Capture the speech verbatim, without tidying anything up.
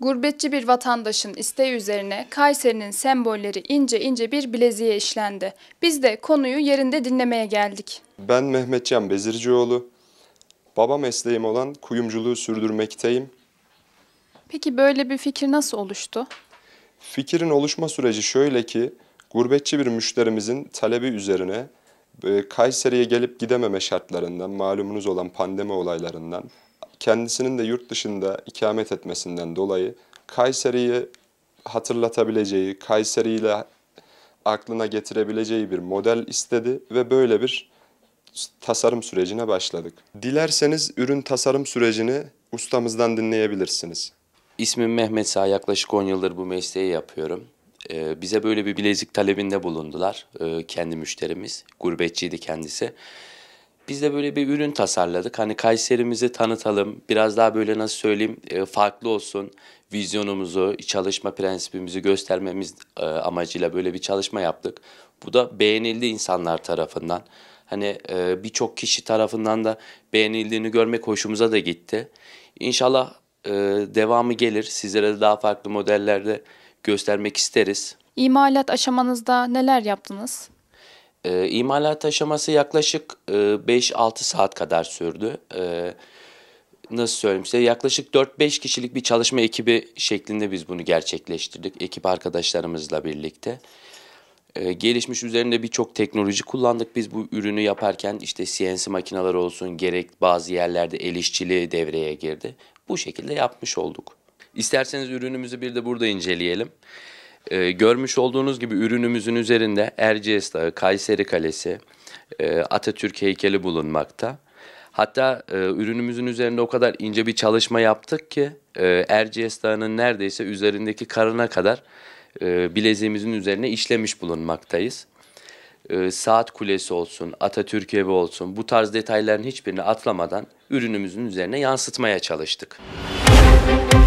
Gurbetçi bir vatandaşın isteği üzerine Kayseri'nin sembolleri ince ince bir bileziğe işlendi. Biz de konuyu yerinde dinlemeye geldik. Ben Mehmetcan Bezircioğlu. Baba mesleğim olan kuyumculuğu sürdürmekteyim. Peki böyle bir fikir nasıl oluştu? Fikrin oluşma süreci şöyle ki, gurbetçi bir müşterimizin talebi üzerine e, Kayseri'ye gelip gidememe şartlarından, malumunuz olan pandemi olaylarından, kendisinin de yurt dışında ikamet etmesinden dolayı Kayseri'yi hatırlatabileceği, Kayseri ile aklına getirebileceği bir model istedi ve böyle bir tasarım sürecine başladık. Dilerseniz ürün tasarım sürecini ustamızdan dinleyebilirsiniz. İsmim Mehmet Sağ, yaklaşık on yıldır bu mesleği yapıyorum. Ee, bize böyle bir bilezik talebinde bulundular, ee, kendi müşterimiz, gurbetçiydi kendisi. Biz de böyle bir ürün tasarladık. Hani Kayserimizi tanıtalım, biraz daha böyle nasıl söyleyeyim e, farklı olsun, vizyonumuzu, çalışma prensibimizi göstermemiz e, amacıyla böyle bir çalışma yaptık. Bu da beğenildi insanlar tarafından. Hani e, birçok kişi tarafından da beğenildiğini görmek hoşumuza da gitti. İnşallah e, devamı gelir. Sizlere de daha farklı modellerde göstermek isteriz. İmalat aşamanızda neler yaptınız? E, imalat aşaması yaklaşık e, beş altı saat kadar sürdü. E, nasıl söyleyeyim size, yaklaşık dört beş kişilik bir çalışma ekibi şeklinde biz bunu gerçekleştirdik. Ekip arkadaşlarımızla birlikte. Ee, gelişmiş üzerinde birçok teknoloji kullandık biz bu ürünü yaparken. İşte C N C makineleri olsun, gerek bazı yerlerde el işçiliği devreye girdi. Bu şekilde yapmış olduk. İsterseniz ürünümüzü bir de burada inceleyelim. Ee, görmüş olduğunuz gibi ürünümüzün üzerinde Erciyes Dağı, Kayseri Kalesi, e, Atatürk heykeli bulunmakta. Hatta e, ürünümüzün üzerinde o kadar ince bir çalışma yaptık ki e, Erciyes Dağı'nın neredeyse üzerindeki karına kadar e, bileziğimizin üzerine işlemiş bulunmaktayız. E, saat kulesi olsun, Atatürk evi olsun, bu tarz detayların hiçbirini atlamadan ürünümüzün üzerine yansıtmaya çalıştık.